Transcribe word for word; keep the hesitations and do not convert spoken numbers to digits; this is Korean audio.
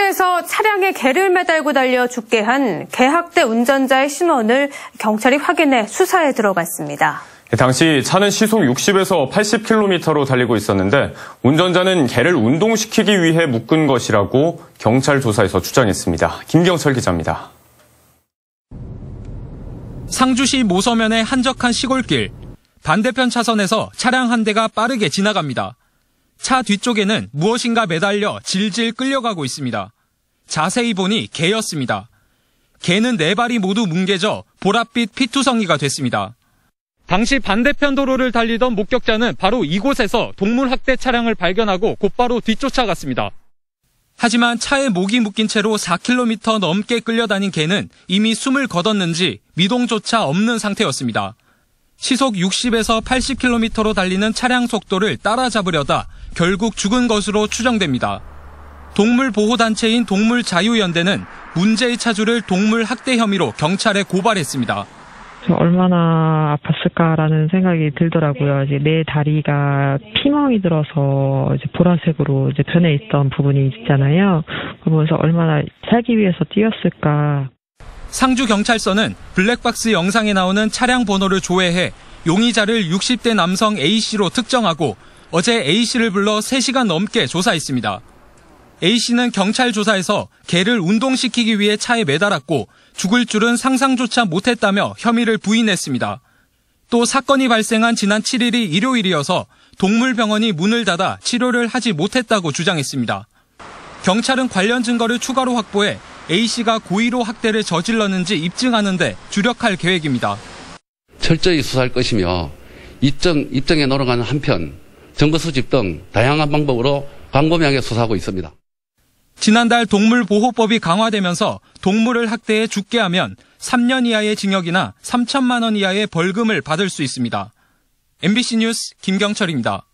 서울에서 차량에 개를 매달고 달려 죽게 한 개학대 운전자의 신원을 경찰이 확인해 수사에 들어갔습니다. 당시 차는 시속 육십에서 팔십 킬로미터로 달리고 있었는데 운전자는 개를 운동시키기 위해 묶은 것이라고 경찰 조사에서 주장했습니다. 김경철 기자입니다. 상주시 모서면의 한적한 시골길. 반대편 차선에서 차량 한 대가 빠르게 지나갑니다. 차 뒤쪽에는 무엇인가 매달려 질질 끌려가고 있습니다. 자세히 보니 개였습니다. 개는 네 발이 모두 뭉개져 보랏빛 피투성이가 됐습니다. 당시 반대편 도로를 달리던 목격자는 바로 이곳에서 동물 학대 차량을 발견하고 곧바로 뒤쫓아갔습니다. 하지만 차에 목이 묶인 채로 사 킬로미터 넘게 끌려다닌 개는 이미 숨을 거뒀는지 미동조차 없는 상태였습니다. 시속 육십에서 팔십 킬로미터로 달리는 차량 속도를 따라잡으려다 결국 죽은 것으로 추정됩니다. 동물보호단체인 동물자유연대는 문제의 차주를 동물학대 혐의로 경찰에 고발했습니다. 얼마나 아팠을까라는 생각이 들더라고요. 이제 내 다리가 피멍이 들어서 이제 보라색으로 이제 변해 있던 부분이 있잖아요. 그러면서 얼마나 살기 위해서 뛰었을까. 상주경찰서는 블랙박스 영상에 나오는 차량 번호를 조회해 용의자를 육십 대 남성 A씨로 특정하고 어제 A씨를 불러 세 시간 넘게 조사했습니다. A씨는 경찰 조사에서 개를 운동시키기 위해 차에 매달았고 죽을 줄은 상상조차 못했다며 혐의를 부인했습니다. 또 사건이 발생한 지난 칠 일이 일요일이어서 동물병원이 문을 닫아 치료를 하지 못했다고 주장했습니다. 경찰은 관련 증거를 추가로 확보해 A씨가 고의로 학대를 저질렀는지 입증하는 데 주력할 계획입니다. 철저히 수사할 것이며 입증, 입증에 노력하는 한편 증거 수집 등 다양한 방법으로 광범위하게 수사하고 있습니다. 지난달 동물보호법이 강화되면서 동물을 학대해 죽게 하면 삼 년 이하의 징역이나 삼천만 원 이하의 벌금을 받을 수 있습니다. 엠비씨 뉴스 김경철입니다.